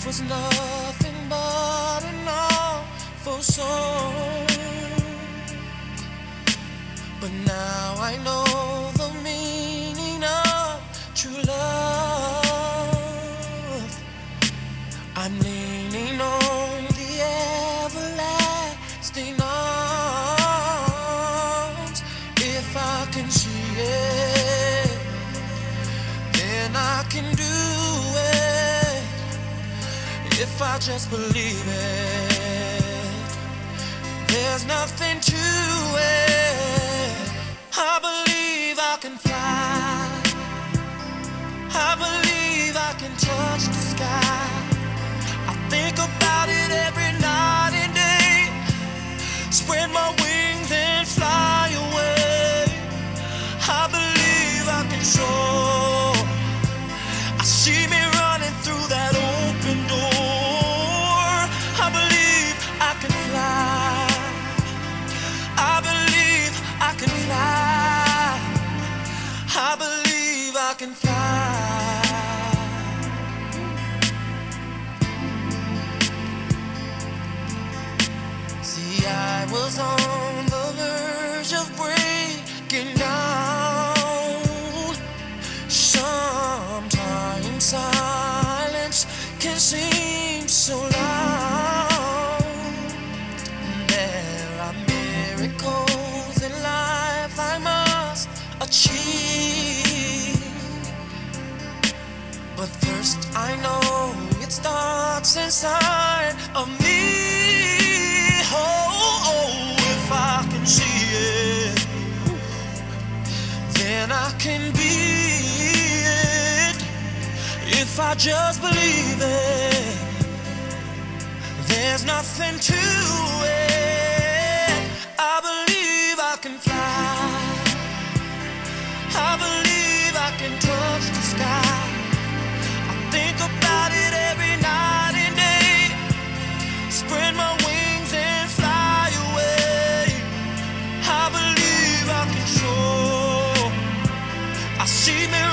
was nothing but an awful song. But now I know the meaning of true love. I'm leaning on the everlasting arms. If I can see it, then I can do it. If I just believe it, there's nothing to it. I believe I can fly. I believe I can touch the sky. I think about it every night and day. Spread my wings and fly away. I believe I can soar. I see me running through that open door. I believe I can fly. I believe I can fly. I believe I can fly. See, I was on the verge of breaking down. Sometimes silence can seem so loud. There are miracles in life I must achieve. But first I know it starts inside of me. If I can see it, then I can be it. If I just believe it, there's nothing to it. I believe I can fly. I believe I can touch the sky. I think about it every night and day. Spread my wings and fly away. I believe I can soar. I see me